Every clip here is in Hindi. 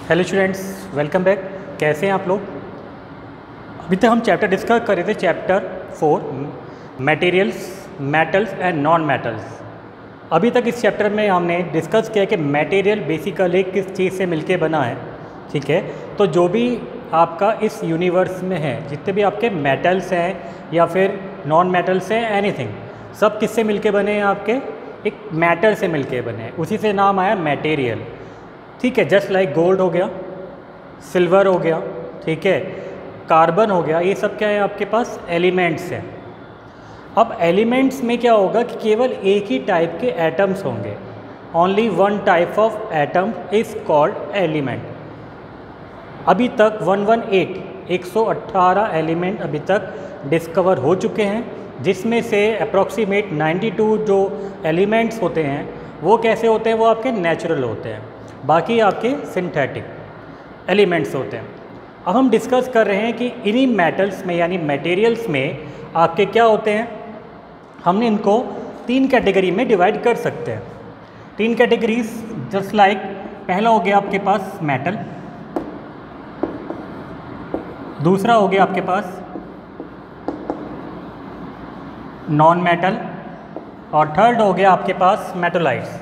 Hello students, welcome back. कैसे हैं आप लोग? अभी तक हम चैप्टर डिस्कस कर रहे थे, chapter 4 materials, metals and non metals. अभी तक इस चैप्टर में हमने डिस्कस किया कि मटेरियल बेसिकली किस चीज़ से मिलके बना है। ठीक है, तो जो भी आपका इस यूनिवर्स में है, जितने भी आपके मेटल्स हैं या फिर नॉन मेटल्स हैं, एनीथिंग, सब किससे मिलके बने हैं? आपके एक मैटर से मिलके बने हैं, उसी से नाम आया मटेरियल। ठीक है, जस्ट लाइक गोल्ड हो गया, सिल्वर हो गया, ठीक है, कार्बन हो गया, ये सब क्या है आपके पास? एलिमेंट्स हैं। अब एलिमेंट्स में क्या होगा कि केवल एक ही टाइप के एटम्स होंगे। Only one type of atom is called element. अभी तक 118 एलिमेंट अभी तक डिस्कवर हो चुके हैं, जिसमें से अप्रॉक्सीमेट 92 जो एलिमेंट्स होते हैं वो कैसे होते हैं? वो आपके नेचुरल होते हैं, बाकी आपके सिंथेटिक एलिमेंट्स होते हैं। अब हम डिस्कस कर रहे हैं कि इन्हीं मेटल्स में यानी मटेरियल्स में आपके क्या होते हैं। हमने इनको 3 कैटेगरी में डिवाइड कर सकते हैं। 3 कैटेगरीज जस्ट लाइक, पहला हो गया आपके पास मेटल, दूसरा हो गया आपके पास नॉन मेटल, और थर्ड हो गया आपके पास मेटोलाइट्स।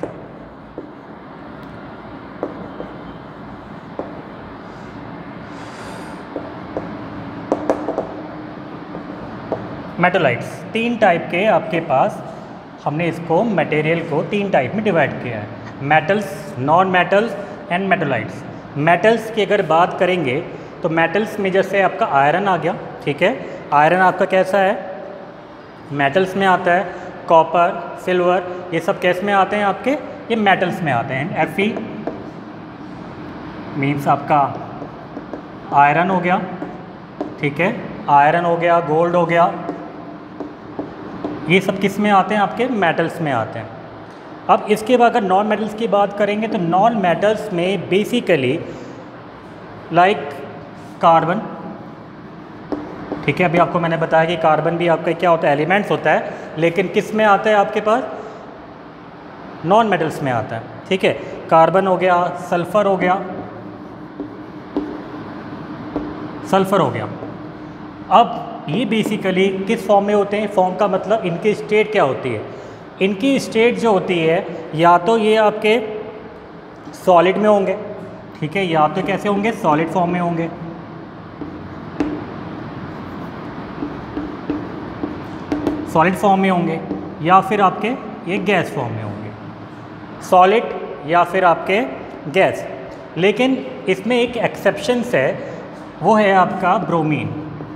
मेटोलाइट्स 3 टाइप के आपके पास, हमने इसको मटेरियल को 3 टाइप में डिवाइड किया है, metals, non metals and metalloids. Metals की अगर बात करेंगे तो मेटल्स में जैसे आपका आयरन आ गया, ठीक है, आयरन आपका कैसा है? मेटल्स में आता है। कॉपर, सिल्वर, ये सब कैस में आते हैं आपके? ये मेटल्स में आते हैं। Fe मीन्स आपका आयरन हो गया, ठीक है, आयरन हो गया, गोल्ड हो गया, ये सब किस में आते हैं? आपके मेटल्स में आते हैं। अब इसके बाद अगर नॉन मेटल्स की बात करेंगे तो नॉन मेटल्स में बेसिकली लाइक कार्बन, ठीक है, अभी आपको मैंने बताया कि कार्बन भी आपका क्या होता है? एलिमेंट्स होता है, लेकिन किस में आता है आपके पास? नॉन मेटल्स में आता है। ठीक है, कार्बन हो गया, सल्फर हो गया, सल्फर हो गया। अब ये बेसिकली किस फॉर्म में होते हैं? फॉर्म का मतलब इनकी स्टेट क्या होती है? इनकी स्टेट जो होती है, या तो ये आपके सॉलिड में होंगे, ठीक है, या तो कैसे होंगे? सॉलिड फॉर्म में होंगे, सॉलिड फॉर्म में होंगे, या फिर आपके ये गैस फॉर्म में होंगे, सॉलिड या फिर आपके गैस। लेकिन इसमें एक एक्सेप्शंस है, वो है आपका ब्रोमीन।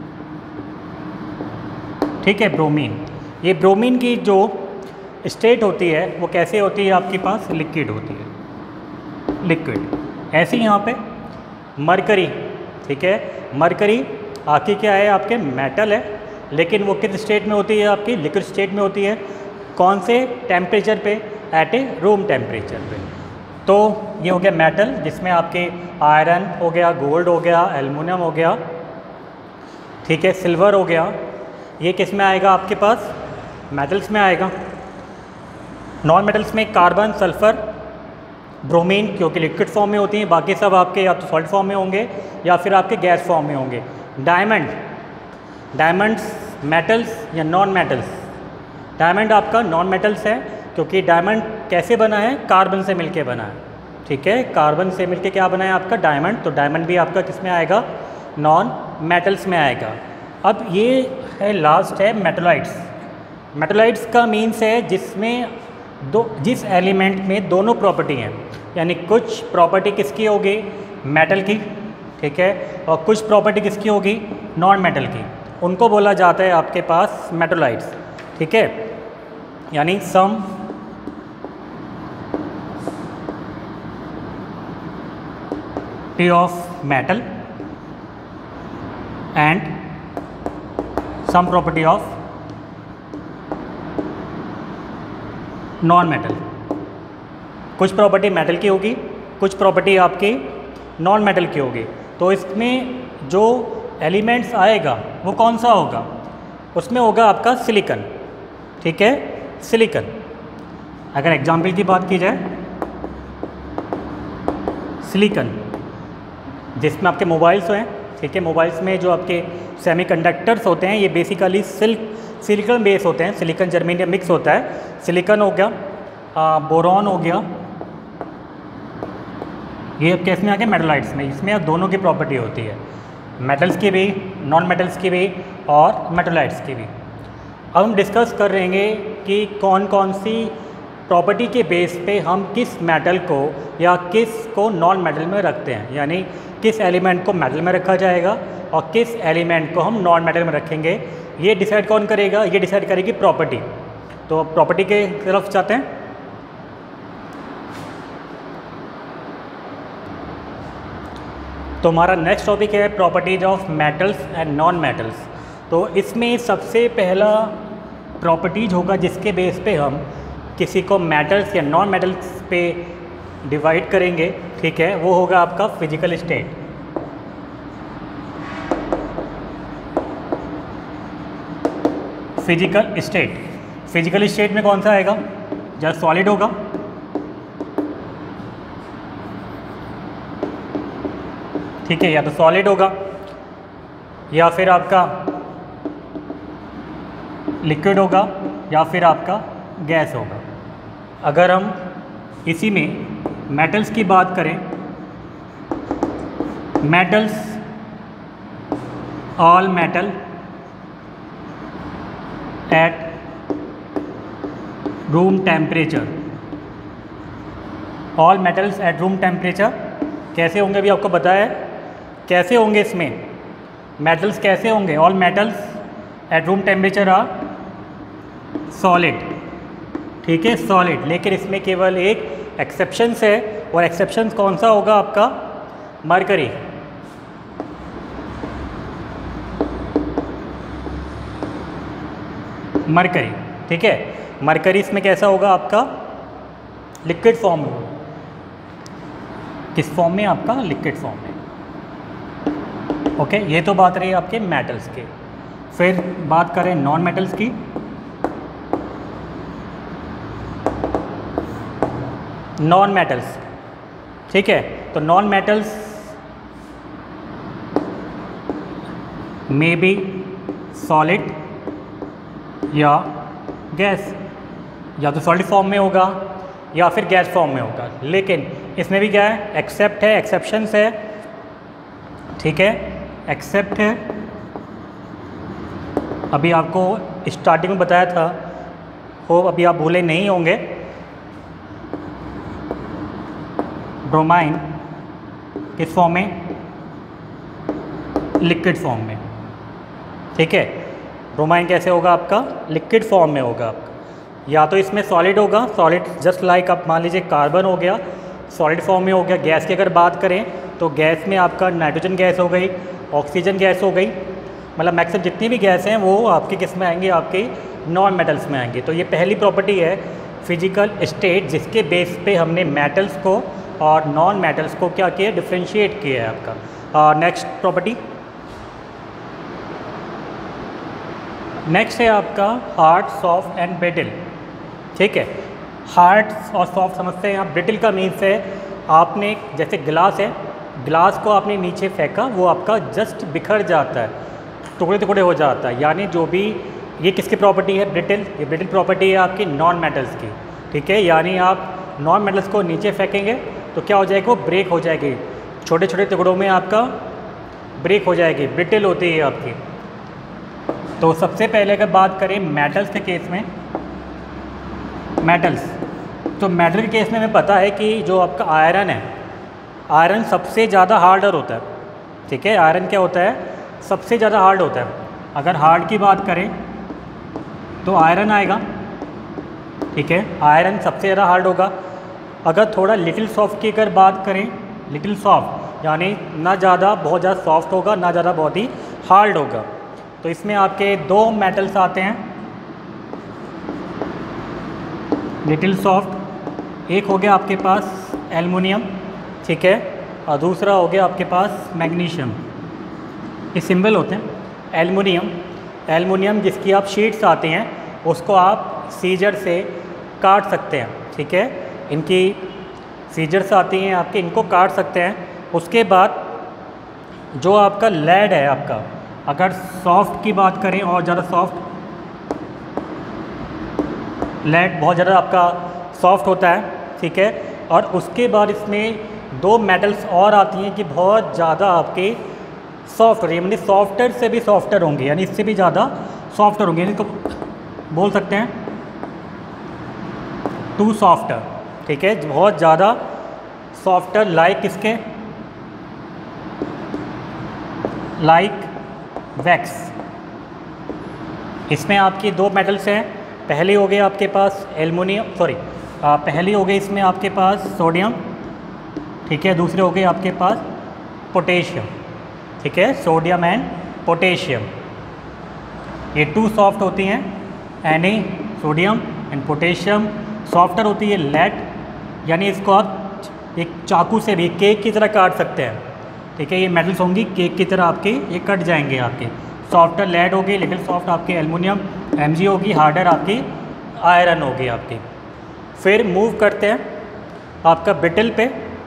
ठीक है, ब्रोमीन, ये ब्रोमीन की जो स्टेट होती है वो कैसे होती है? आपके पास लिक्विड होती है, लिक्विड। ऐसे ही यहाँ पे मरकरी, ठीक है, मरकरी आखिर क्या है? आपके मेटल है, लेकिन वो किस स्टेट में होती है? आपकी लिक्विड स्टेट में होती है। कौन से टेम्परेचर पे? एट ए रूम टेम्परेचर पे। तो ये हो गया मेटल, जिसमें आपके आयरन हो गया, गोल्ड हो गया, एल्युमिनियम हो गया, ठीक है, सिल्वर हो गया, ये किस में आएगा आपके पास? मेटल्स में आएगा। नॉन मेटल्स में कार्बन, सल्फर, ब्रोमीन, क्योंकि लिक्विड फॉर्म में होती हैं, बाकी सब आपके या तो सॉलिड फॉर्म में होंगे या फिर आपके गैस फॉर्म में होंगे। डायमंड, डायमंड्स मेटल्स या नॉन मेटल्स? डायमंड आपका नॉन मेटल्स है, क्योंकि डायमंड कैसे बना है? कार्बन से मिलके बना है, ठीक है, कार्बन से मिलके क्या बना है आपका? डायमंड। तो डायमंड भी आपका किस में आएगा? नॉन मेटल्स में आएगा। अब ये है लास्ट है मेटोलाइट्स। मेटोलाइट्स का मीन्स है जिस एलिमेंट में दोनों प्रॉपर्टी हैं, यानी कुछ प्रॉपर्टी किसकी होगी? मेटल की, ठीक है, और कुछ प्रॉपर्टी किसकी होगी? नॉन मेटल की। उनको बोला जाता है आपके पास मेटोलाइट्स, ठीक है, यानी some property of metal and some property of non metal. कुछ प्रॉपर्टी मेटल की होगी, कुछ प्रॉपर्टी आपकी नॉन मेटल की होगी। तो इसमें जो एलिमेंट्स आएगा वो कौन सा होगा? उसमें होगा आपका सिलिकॉन, ठीक है, सिलिकॉन। अगर एग्जाम्पल की बात की जाए, सिलिकॉन, जिसमें आपके मोबाइल्स हैं, ठीक है। मोबाइल्स में जो आपके सेमीकंडक्टर्स होते हैं ये बेसिकली सिलिकॉन बेस होते हैं, सिलिकॉन जर्मेनियम मिक्स होता है। सिलिकॉन हो गया, बोरॉन हो गया, ये केस में आ गया मेटलाइट्स में। इसमें दोनों की प्रॉपर्टी होती है, मेटल्स की भी, नॉन मेटल्स की भी और मेटलाइट्स की भी। अब हम डिस्कस कर रहे हैं कि कौन कौन सी प्रॉपर्टी के बेस पे हम किस मेटल को या किस को नॉन मेटल में रखते हैं, यानी किस एलिमेंट को मेटल में रखा जाएगा और किस एलिमेंट को हम नॉन मेटल में रखेंगे। ये डिसाइड कौन करेगा? ये डिसाइड करेगी प्रॉपर्टी। तो प्रॉपर्टी के तरफ जाते हैं। तो हमारा नेक्स्ट टॉपिक है properties of metals and non metals. तो इसमें सबसे पहला प्रॉपर्टीज होगा जिसके बेस पे हम किसी को मेटल्स या नॉन मेटल्स पे डिवाइड करेंगे, ठीक है। वो होगा आपका फिजिकल स्टेट। फिजिकल स्टेट में कौन सा आएगा? या सॉलिड होगा, ठीक है, या तो सॉलिड होगा या फिर आपका लिक्विड होगा या फिर आपका गैस होगा। अगर हम इसी में मेटल्स की बात करें, metals, all metal at room temperature, all metals at room temperature कैसे होंगे? अभी आपको बताया है कैसे होंगे। इसमें मेटल्स कैसे होंगे? All metals at room temperature are solid, ठीक है, सॉलिड। लेकिन इसमें केवल एक एक्सेप्शंस है, और एक्सेप्शंस कौन सा होगा? आपका मरकरी। मरकरी, ठीक है। मरकरी इसमें कैसा होगा? आपका लिक्विड फॉर्म में। किस फॉर्म में? आपका लिक्विड फॉर्म में। ओके, ये तो बात रही आपके मेटल्स की। फिर बात करें नॉन मेटल्स की। नॉन मेटल्स, ठीक है। तो non metals may be solid या गैस, या तो सॉलिड फॉर्म में होगा या फिर गैस फॉर्म में होगा। लेकिन इसमें भी क्या है? एक्सेप्ट है, एक्सेप्शंस है, ठीक है, एक्सेप्ट है। अभी आपको स्टार्टिंग में बताया था, हो अभी आप भूले नहीं होंगे। ब्रोमाइन किस फॉर्म में? लिक्विड फॉर्म में, ठीक है। ब्रोमाइन कैसे होगा? आपका लिक्विड फॉर्म में होगा आपका। या तो इसमें सॉलिड होगा, सॉलिड जस्ट लाइक आप मान लीजिए कार्बन हो गया, सॉलिड फॉर्म में हो गया। गैस की अगर बात करें तो गैस में आपका नाइट्रोजन गैस हो गई, ऑक्सीजन गैस हो गई, मतलब मैक्सिमम जितनी भी गैस हैं वो आपके किस में आएंगे? आपके नॉन मेटल्स में आएंगे। तो ये पहली प्रॉपर्टी है फिजिकल स्टेट, जिसके बेस पे हमने मेटल्स को और नॉन मेटल्स को क्या किया? डिफ्रेंशिएट किया है आपका। नेक्स्ट प्रॉपर्टी, नेक्स्ट है आपका हार्ड, सॉफ्ट एंड ब्रिटल, ठीक है। हार्ड और सॉफ्ट समझते हैं आप। ब्रिटल का मीन्स है आपने जैसे गिलास है, गिलास को आपने नीचे फेंका, वो आपका जस्ट बिखर जाता है, टुकड़े टुकड़े हो जाता है। यानी जो भी ये किसकी प्रॉपर्टी है? ब्रिटल। ये ब्रिटल प्रॉपर्टी है आपकी नॉन मेटल्स की, ठीक है। यानी आप नॉन मेटल्स को नीचे फेंकेंगे तो क्या हो जाएगा? वो ब्रेक हो जाएगी, छोटे छोटे टुकड़ों में आपका ब्रेक हो जाएगी, ब्रिटल होती है आपकी। तो सबसे पहले अगर बात करें मेटल्स के केस में, मेटल्स, तो मेटल के केस में हमें पता है कि जो आपका आयरन है, आयरन सबसे ज़्यादा हार्डर होता है, ठीक है। आयरन क्या होता है? सबसे ज़्यादा हार्ड होता है। अगर हार्ड की बात करें तो आयरन आएगा, ठीक है, आयरन सबसे ज़्यादा हार्ड होगा। अगर थोड़ा लिटिल सॉफ्ट की अगर बात करें, लिटिल सॉफ्ट यानी ना ज़्यादा बहुत ज़्यादा सॉफ्ट होगा, ना ज़्यादा बहुत ही हार्ड होगा। तो इसमें आपके दो मेटल्स आते हैं, लिटिल सॉफ्ट। एक हो गया आपके पास एल्युमिनियम, ठीक है, और दूसरा हो गया आपके पास मैग्नीशियम। ये सिंबल होते हैं एल्युमिनियम। एल्युमिनियम जिसकी आप शीट्स आती हैं उसको आप सीजर से काट सकते हैं, ठीक है। इनकी सीजर्स आती हैं आपके, इनको काट सकते हैं। उसके बाद जो आपका लेड है आपका, अगर सॉफ्ट की बात करें और ज़्यादा सॉफ्ट, लेड बहुत ज़्यादा आपका सॉफ्ट होता है, ठीक है। और उसके बाद इसमें दो मेटल्स और आती हैं कि बहुत ज़्यादा आपके सॉफ्ट हो रही है, यानी सॉफ्टर से भी सॉफ्टर होंगे, यानी इससे भी ज़्यादा सॉफ्टर होंगे, यानी इसको बोल सकते हैं टू सॉफ्टर, ठीक है। बहुत ज़्यादा सॉफ्टर, लाइक इसके, लाइक वैक्स। इसमें आपकी दो मेटल्स हैं, पहली हो गई आपके पास एल्युमिनियम, पहली हो गई इसमें आपके पास सोडियम, ठीक है। दूसरी हो गई आपके पास पोटेशियम, ठीक है, सोडियम एंड पोटेशियम। ये टू सॉफ्ट होती हैं, Na sodium and potassium. Softer होती है लेड, यानी इसको आप एक चाकू से भी केक की तरह काट सकते हैं, ठीक है। ये मेटल्स होंगी केक की तरह आपके, ये कट जाएंगे आपके। सॉफ्टर लेड होगी, लिटिल सॉफ्ट आपके एल्युमिनियम, Mg होगी, हार्डर आपकी आयरन होगी आपकी। फिर मूव करते हैं आपका ब्रिटल पे।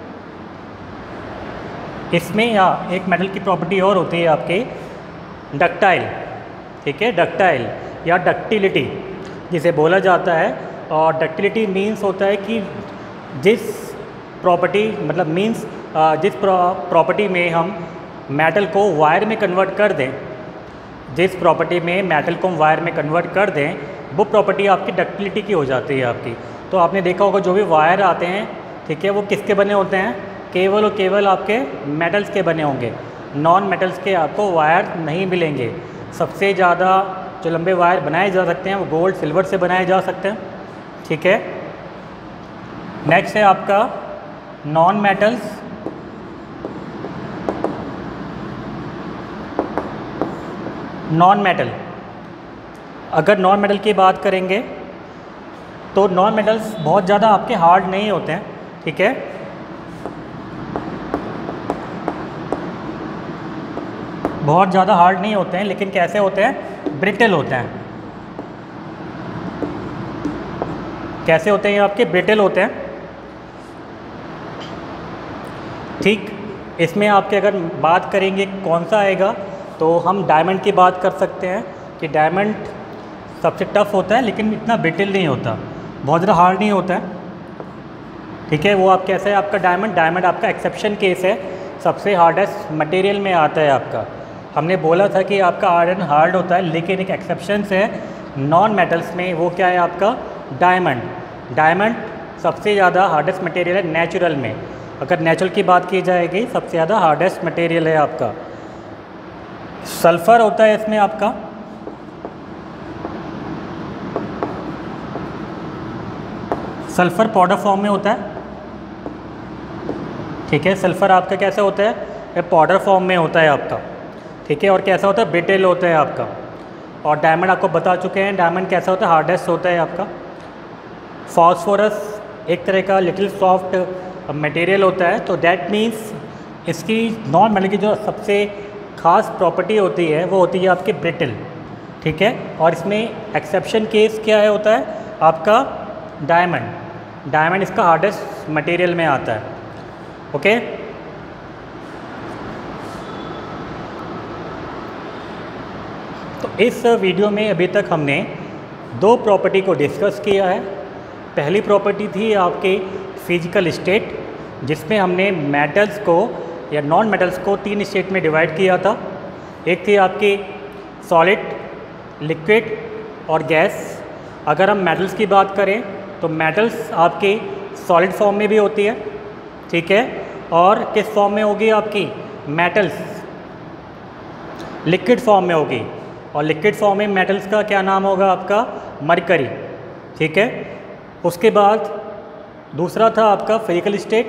इसमें या एक मेटल की प्रॉपर्टी और होती है आपके डक्टाइल, ठीक है, डक्टाइल या डक्टिलिटी जिसे बोला जाता है। और डक्टिलिटी मीन्स होता है कि जिस प्रॉपर्टी, मतलब मीन्स जिस प्रॉपर्टी में हम मेटल को वायर में कन्वर्ट कर दें, जिस प्रॉपर्टी में मेटल को हम वायर में कन्वर्ट कर दें, वो प्रॉपर्टी आपकी डक्टिलिटी की हो जाती है आपकी। तो आपने देखा होगा जो भी वायर आते हैं, ठीक है, वो किसके बने होते हैं, केवल और केवल आपके मेटल्स के बने होंगे। नॉन मेटल्स के आपको वायर नहीं मिलेंगे। सबसे ज़्यादा जो लंबे वायर बनाए जा सकते हैं वो गोल्ड सिल्वर से बनाए जा सकते हैं, ठीक है। नेक्स्ट है आपका नॉन मेटल्स। नॉन मेटल, अगर नॉन मेटल की बात करेंगे तो नॉन मेटल्स बहुत ज़्यादा आपके हार्ड नहीं होते हैं, ठीक है। बहुत ज़्यादा हार्ड नहीं होते हैं, लेकिन कैसे होते हैं, ब्रिटल होते हैं। कैसे होते हैं ये आपके, ब्रिटल होते हैं, ठीक। इसमें आपके अगर बात करेंगे कौन सा आएगा, तो हम डायमंड की बात कर सकते हैं कि डायमंड सबसे टफ होता है, लेकिन इतना ब्रिटल नहीं होता, बहुत ज़्यादा हार्ड नहीं होता है, ठीक है। वो आप कैसे है आपका डायमंड, डायमंड आपका एक्सेप्शन केस है, सबसे हार्डेस्ट मटेरियल में आता है आपका। हमने बोला था कि आपका आयरन हार्ड होता है, लेकिन एक एक्सेप्शन है नॉन मेटल्स में, वो क्या है आपका डायमंड। डायमंड सबसे ज़्यादा हार्डेस्ट मटेरियल है नेचुरल में। अगर नेचुरल की बात की जाएगी, सबसे ज़्यादा हार्डेस्ट मटेरियल है आपका। सल्फ़र होता है इसमें आपका, सल्फ़र पाउडर फॉर्म में होता है, ठीक है। सल्फ़र आपका कैसे होता है, ये पाउडर फॉर्म में होता है आपका, ठीक है। और कैसा होता है, ब्रिटल होता है आपका। और डायमंड आपको बता चुके हैं, डायमंड कैसा होता है, हार्डेस्ट होता है आपका। फॉस्फोरस एक तरह का लिटिल सॉफ्ट मटेरियल होता है, तो दैट मीन्स इसकी नॉन मेटल की जो सबसे ख़ास प्रॉपर्टी होती है वो होती है आपकी ब्रिटल, ठीक है। और इसमें एक्सेप्शन केस क्या है, होता है आपका डायमंड। डायमंड इसका हार्डेस्ट मटेरियल में आता है, ओके। तो इस वीडियो में अभी तक हमने दो प्रॉपर्टी को डिस्कस किया है। पहली प्रॉपर्टी थी आपके फिजिकल स्टेट, जिसमें हमने मेटल्स को या नॉन मेटल्स को तीन स्टेट में डिवाइड किया था। एक थी आपकी सॉलिड, लिक्विड और गैस। अगर हम मेटल्स की बात करें तो मेटल्स आपके सॉलिड फॉर्म में भी होती है, ठीक है। और किस फॉर्म में होगी आपकी, मेटल्स लिक्विड फॉर्म में होगी। और लिक्विड फॉर्म में मेटल्स का क्या नाम होगा आपका, मरकरी, ठीक है। उसके बाद दूसरा था आपका फिजिकल स्टेट,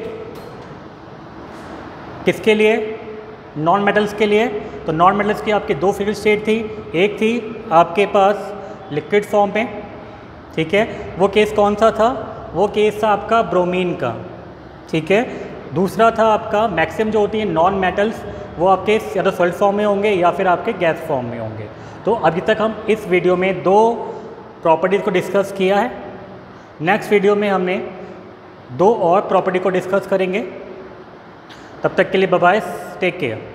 किसके लिए, नॉन मेटल्स के लिए। तो नॉन मेटल्स की आपकी दो फिजिकल स्टेट थी, एक थी आपके पास लिक्विड फॉर्म में, ठीक है। वो केस कौन सा था, वो केस था आपका ब्रोमीन का, ठीक है। दूसरा था आपका मैक्सिमम जो होती है नॉन मेटल्स, वो आपके या तो सॉलिड फॉर्म में होंगे या फिर आपके गैस फॉर्म में होंगे। तो अभी तक हम इस वीडियो में दो प्रॉपर्टीज़ को डिस्कस किया है। नेक्स्ट वीडियो में हमने दो और प्रॉपर्टी को डिस्कस करेंगे। तब तक के लिए बाय बाय, टेक केयर।